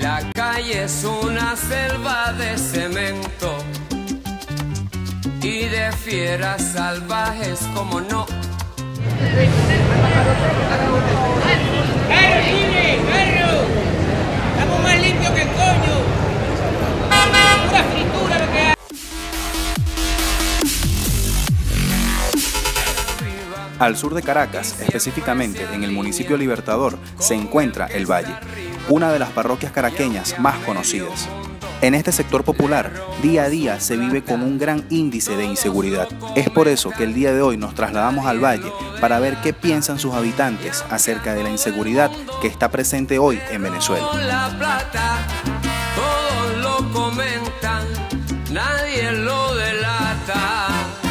La calle es una selva de cemento y de fieras salvajes como no. ¡Perro! ¡Estamos más limpios que el coño! ¡Pura fritura lo que hay! Al sur de Caracas, específicamente en el municipio Libertador, se encuentra El Valle, una de las parroquias caraqueñas más conocidas. En este sector popular, día a día se vive con un gran índice de inseguridad. Es por eso que el día de hoy nos trasladamos al Valle para ver qué piensan sus habitantes acerca de la inseguridad que está presente hoy en Venezuela. La plata, todos lo comentan, nadie lo delata.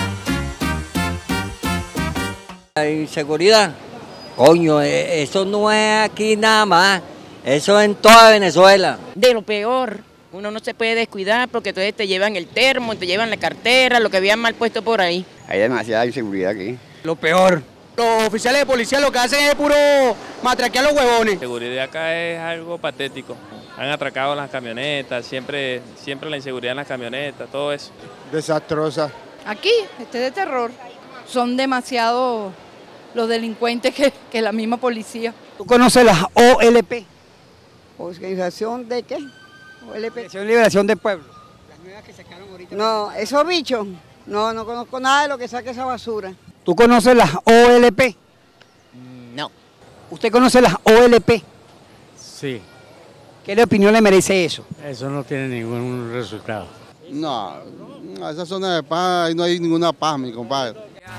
La inseguridad, coño, eso no es aquí nada más, eso es en toda Venezuela. De lo peor, uno no se puede descuidar porque entonces te llevan el termo, te llevan la cartera, lo que habían mal puesto por ahí. Hay demasiada inseguridad aquí. Lo peor. Los oficiales de policía lo que hacen es puro matraquear a los huevones. La seguridad acá es algo patético. Han atracado las camionetas, siempre la inseguridad en las camionetas, todo eso. Desastrosa. Aquí, este es de terror. Son demasiados los delincuentes que la misma policía. ¿Tú conoces las OLP? ¿Organización de qué? OLP. Organización Liberación del Pueblo. Las nuevas que sacaron ahorita. No, esos bichos, no conozco nada de lo que saque esa basura. ¿Tú conoces las OLP? No. ¿Usted conoce las OLP? Sí. ¿Qué opinión le merece eso? Eso no tiene ningún resultado. No, esa zona de paz, ahí no hay ninguna paz, mi compadre.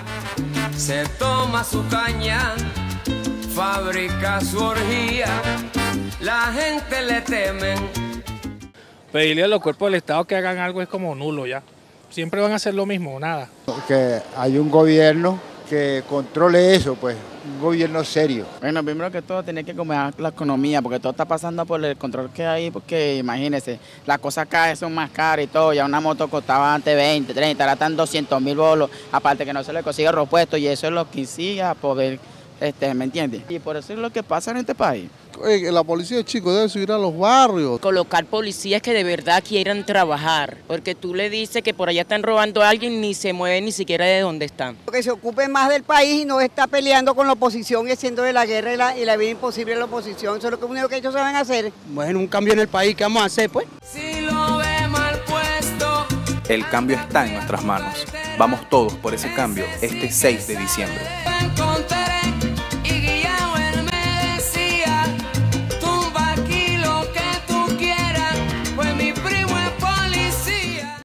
Se toma su caña, fabrica su orgía, la gente le temen. Pedirle a los cuerpos del Estado que hagan algo es como nulo ya. Siempre van a hacer lo mismo, nada. Que hay un gobierno que controle eso, pues, un gobierno serio. Bueno, primero que todo tiene que comer la economía, porque todo está pasando por el control que hay, porque imagínense, las cosas acá son más caras y todo, ya una moto costaba antes 20, 30, ahora están 200.000 bolos, aparte que no se le consigue repuesto y eso es lo que incide a poder, ¿me entiendes? Y por eso es lo que pasa en este país. La policía, chicos, debe subir a los barrios. Colocar policías que de verdad quieran trabajar, porque tú le dices que por allá están robando a alguien, ni se mueven ni siquiera de donde están. Que se ocupe más del país y no está peleando con la oposición y haciéndole la guerra y la vida imposible a la oposición. Eso es lo único que ellos saben hacer. Bueno, un cambio en el país, ¿qué vamos a hacer, pues? Si lo ve mal puesto, El cambio está en nuestras manos. Vamos todos por ese cambio este 6 de diciembre. encontré